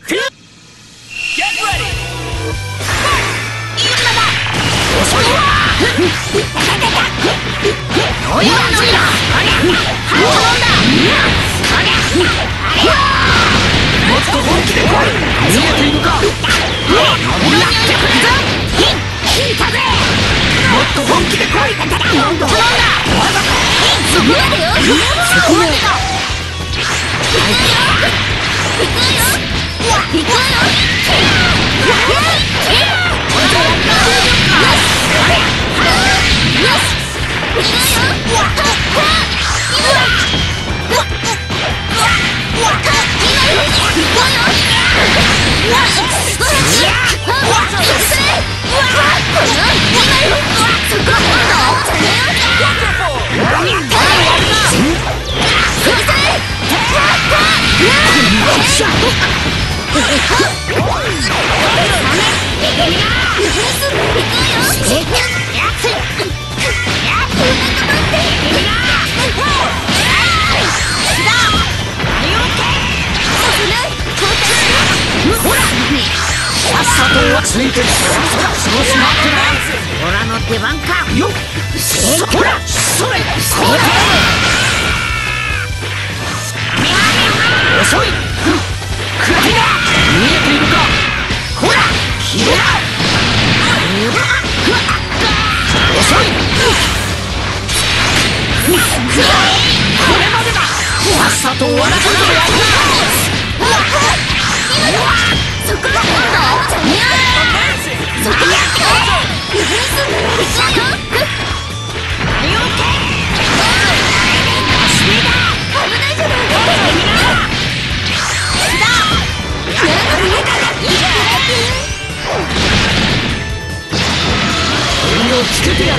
ついてる。そうしまってな。オラの出番か。よっ。ほら、それ。そうだ。遅い。くらいだ。見えているか。ほら、消えな。遅い。これまでだ。さっさと終わらせるぞ。そこだ。つけてやる。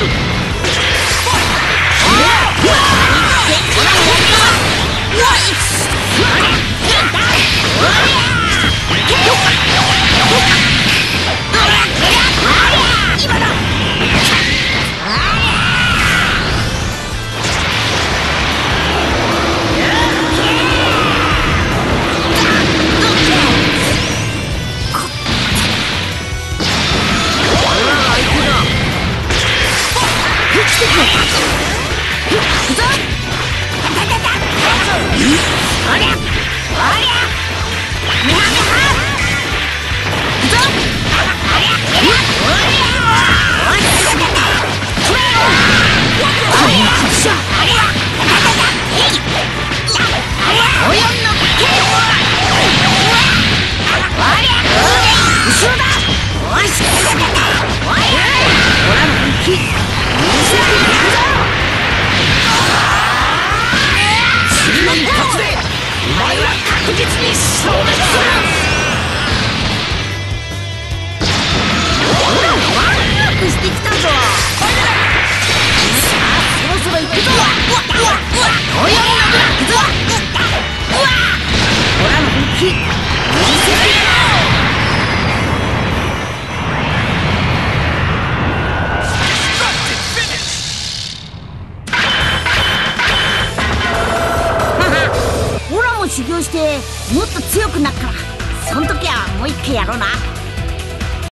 修行してもっと強くなったら、そん時はもう一回やろうな。